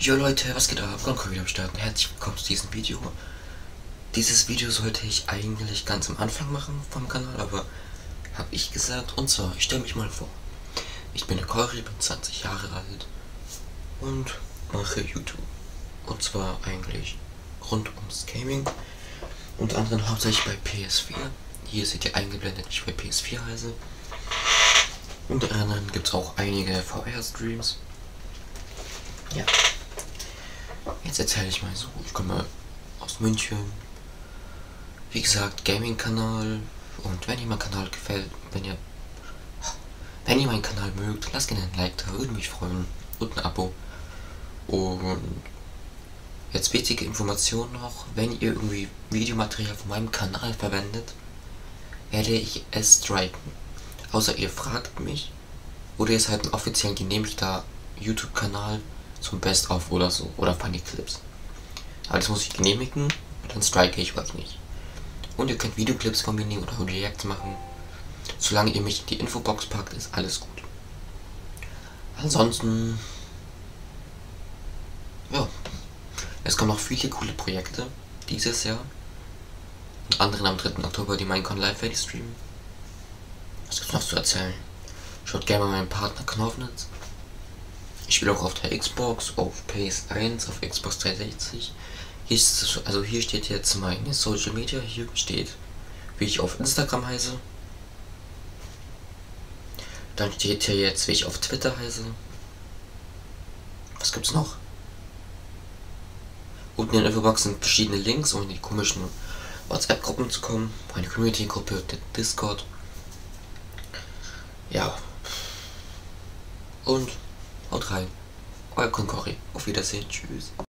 Jo Leute, was geht ab? Gonko wieder am Start. Herzlich willkommen zu diesem Video. Dieses Video sollte ich eigentlich ganz am Anfang machen vom Kanal, aber habe ich gesagt. Und zwar, ich stelle mich mal vor. Ich bin der Cory, bin 20 Jahre alt und mache YouTube. Und zwar eigentlich rund ums Gaming. Unter anderem hauptsächlich bei PS4. Hier seht ihr eingeblendet, wie ich bei PS4 heiße. Unter anderem gibt es auch einige VR-Streams. Ja. Jetzt erzähle ich mal so, ich komme aus München. Wie gesagt, Gaming-Kanal. Und wenn ihr meinen Kanal gefällt, wenn ihr meinen Kanal mögt, lasst gerne ein Like da, würde mich freuen. Und ein Abo. Und jetzt wichtige Informationen noch, wenn ihr irgendwie Videomaterial von meinem Kanal verwendet, werde ich es striken. Außer ihr fragt mich, oder ihr seid ein offiziell genehmigter YouTube-Kanal zum Best-of oder so, oder Funny Clips. Aber das muss ich genehmigen, dann strike ich euch nicht. Und ihr könnt Videoclips von mir nehmen oder Reacts machen. Solange ihr mich in die Infobox packt, ist alles gut. Ansonsten, ja, es kommen noch viele coole Projekte dieses Jahr. Unter anderem am 3. Oktober die Minecon Live werde ich streamen. Was gibt's noch zu erzählen? Schaut gerne mal meinen Partner Knofnitz. Ich spiele auch auf der Xbox, auf PS1, auf Xbox 360. Hier steht jetzt meine Social Media, hier steht, wie ich auf Instagram heiße. Dann steht hier jetzt, wie ich auf Twitter heiße. Was gibt's noch? Unten in der Infobox sind verschiedene Links, um in die komischen WhatsApp-Gruppen zu kommen. Meine Community-Gruppe, der Discord. Ja. Und haut rein. Euer Gonko. Auf Wiedersehen. Tschüss.